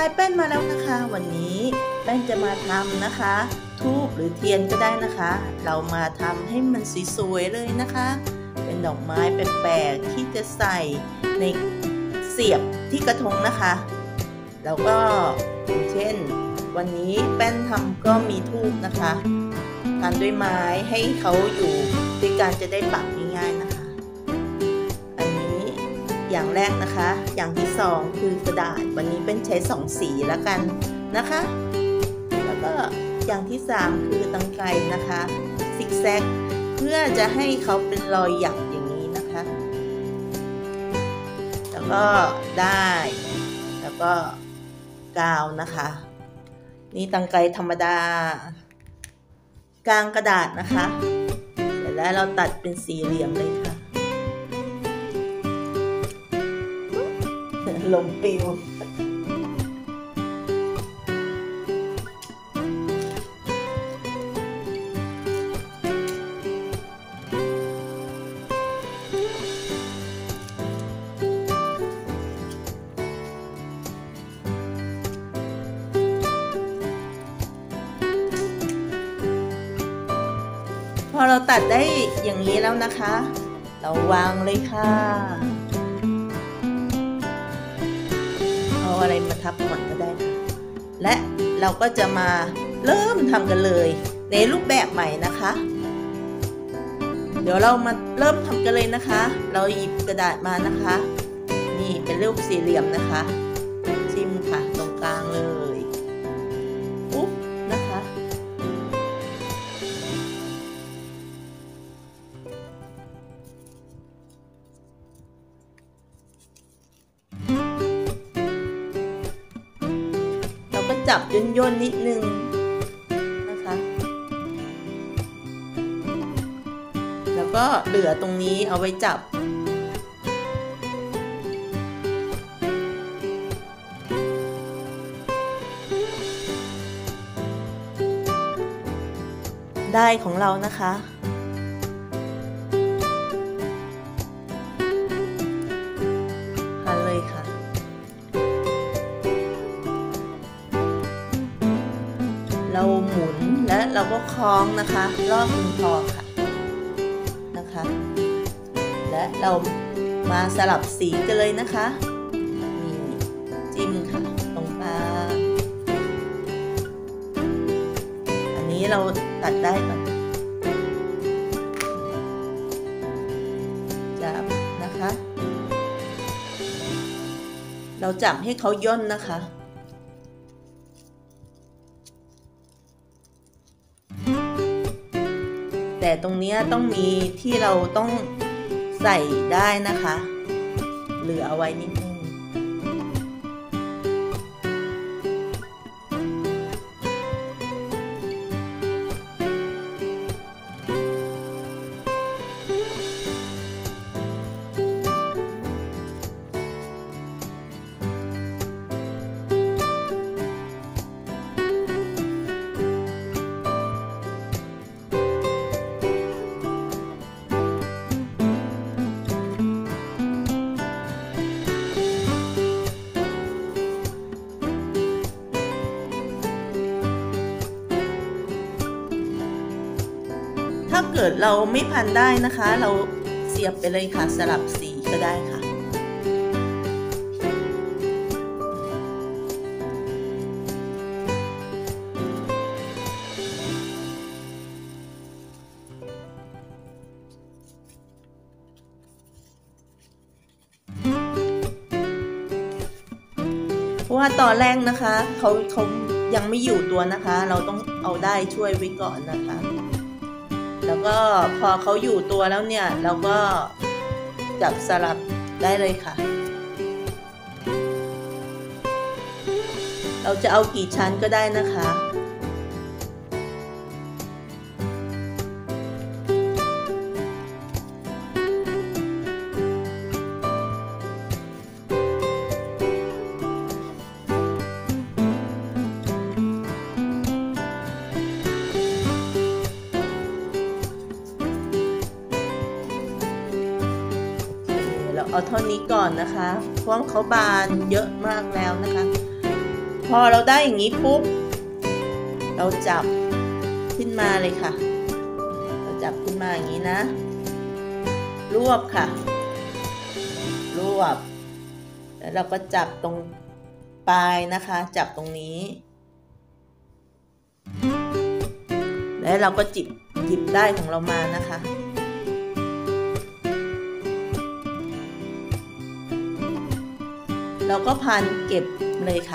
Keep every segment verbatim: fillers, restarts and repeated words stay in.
ายแป้นมาแล้วนะคะวันนี้แป้นจะมาทำนะคะธูปหรือเทียนก็ได้นะคะเรามาทำให้มันสวยๆเลยนะคะเป็นดอกไม้แปลกๆที่จะใส่ในเสียบที่กระทงนะคะแล้วก็อย่างเช่นวันนี้แป้นทำก็มีธูปนะคะทำด้วยไม้ให้เขาอยู่ด้วยกันจะได้ปักง่ายๆนะคะอันนี้อย่างแรกนะคะอย่างที่สองคือกระดาษวันนี้เป็นใช้สองสีแล้วกันนะคะแล้วก็อย่างที่สามคือตังไกนะคะซิกแซกเพื่อจะให้เขาเป็นรอยหยักอย่างนี้นะคะแล้วก็ได้แล้วก็กาวนะคะนี่ตังไกธรรมดากลางกระดาษนะคะเสร็จแล้วเราตัดเป็นสี่เหลี่ยมเลยค่ะลมปิวพอเราตัดได้อย่างนี้แล้วนะคะเราวางเลยค่ะเอาอะไรมาทับก่อนก็ได้ค่ะและเราก็จะมาเริ่มทำกันเลยในรูปแบบใหม่นะคะเดี๋ยวเรามาเริ่มทำกันเลยนะคะเราหยิบกระดาษมานะคะนี่เป็นรูปสี่เหลี่ยมนะคะจิ้มค่ะตรงกลางเลยปุ๊บนะคะจับย่นๆนิดนึงนะคะแล้วก็เหลือตรงนี้เอาไว้จับได้ของเรานะคะหั่นเลยค่ะเราหมุนและเราก็คล้องนะคะรอบมือพอค่ะนะคะและเรามาสลับสีกันเลยนะคะนี่จิ้มค่ะตรงกลางอันนี้เราตัดได้ก่อนจับนะคะเราจับให้เขาย่นนะคะแต่ตรงนี้ต้องมีที่เราต้องใส่ได้นะคะเหลือเอาไว้นิดนึงถ้าเกิดเราไม่พันได้นะคะเราเสียบไปเลยค่ะสลับสีก็ได้ค่ะเพราะว่าตอนแรกนะคะเขาเขายังไม่อยู่ตัวนะคะเราต้องเอาได้ช่วยไว้ก่อนนะคะแล้วก็พอเขาอยู่ตัวแล้วเนี่ยเราก็จับสลับได้เลยค่ะเราจะเอากี่ชั้นก็ได้นะคะเอาเท่านี้ก่อนนะคะเพราะเขาบานเยอะมากแล้วนะคะพอเราได้อย่างนี้ปุ๊บเราจับขึ้นมาเลยค่ะเราจับขึ้นมาอย่างนี้นะรวบค่ะรวบแล้วเราก็จับตรงปลายนะคะจับตรงนี้แล้วเราก็จิบหยิบได้ของเรามานะคะเราก็พันเก็บเลยค่ะ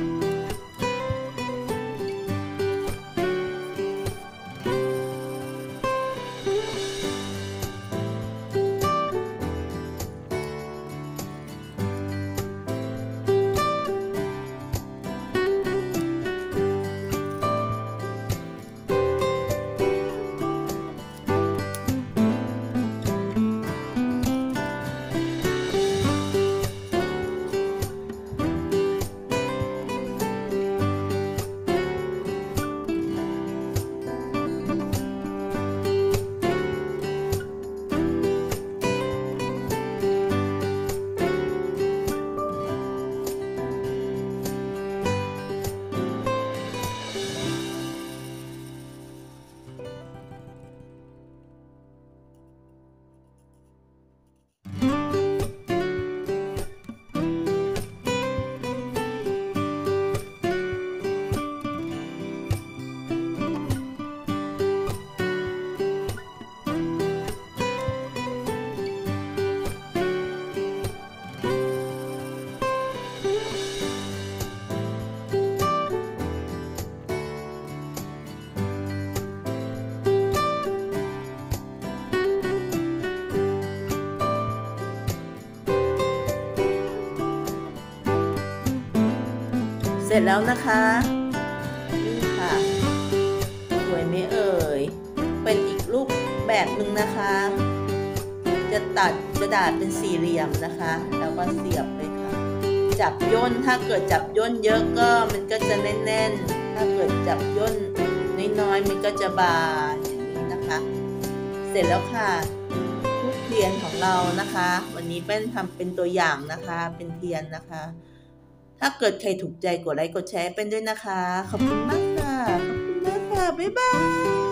เสร็จแล้วนะคะนี่ค่ะสวยไหมเอ่ยเป็นอีกรูปแบบหนึ่งนะคะจะตัดกระดาษเป็นสี่เหลี่ยมนะคะแล้วก็เสียบเลยค่ะจับย่นถ้าเกิดจับย่นเยอะก็มันก็จะแน่นๆถ้าเกิดจับย่นน้อยๆมันก็จะบานอย่างนี้นะคะเสร็จแล้วค่ะทูบเทียนของเรานะคะวันนี้แป้นทำเป็นตัวอย่างนะคะเป็นเทียนนะคะถ้าเกิดใครถูกใจกดไลค์กดแชร์เป็นด้วยนะคะขอบคุณมากค่ะขอบคุณมากค่ะบ๊ายบาย